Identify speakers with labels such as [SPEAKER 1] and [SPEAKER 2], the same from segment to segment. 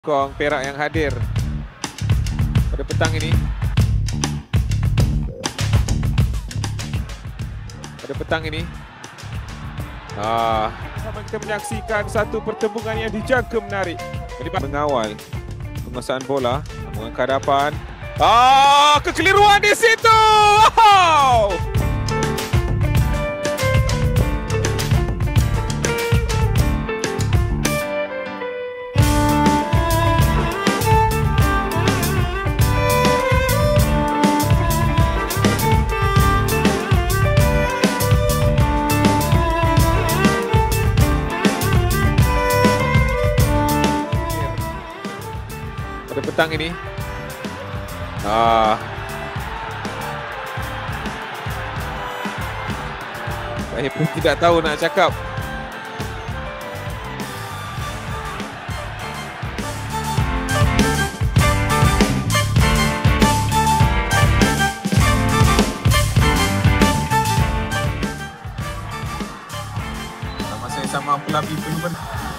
[SPEAKER 1] Kong Perak yang hadir pada petang ini. Sama kita menyaksikan satu pertembungan yang dijangka menarik. Mengawal penguasaan bola, mengangkat hadapan. Kekeliruan di situ. Wow! Pada petang ini, saya pun tidak tahu nak cakap. Nama saya sama pelapis penuh.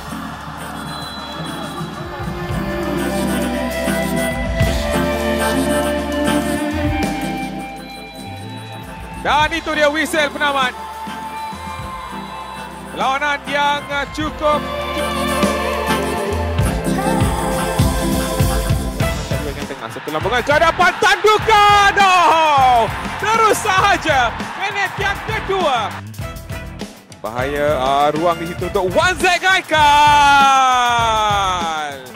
[SPEAKER 1] Dan itu dia whistle penamat. Perlawanan yang cukup. Satu lambungan ke hadapan, tandukan. Terus sahaja minit yang kedua. Bahaya ruang di situ untuk Wan Zek Haikal.